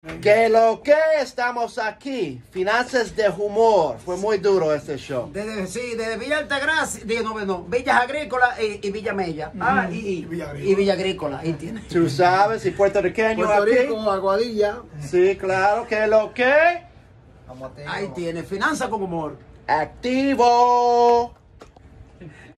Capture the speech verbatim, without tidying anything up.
Que lo que estamos aquí, Finanzas de Humor. Fue muy duro este show. Desde, sí, desde Villa Altagracia, digo, no, no, Villas Agrícolas y, y Villa Mella. Ah, y, y, Villa Agrícola. y Villa Agrícola, ahí tiene. Tú sabes, y puertorriqueño Puerto aquí. Rico, Aguadilla. Sí, claro, que lo que Ahí tiene, finanza con humor. activo.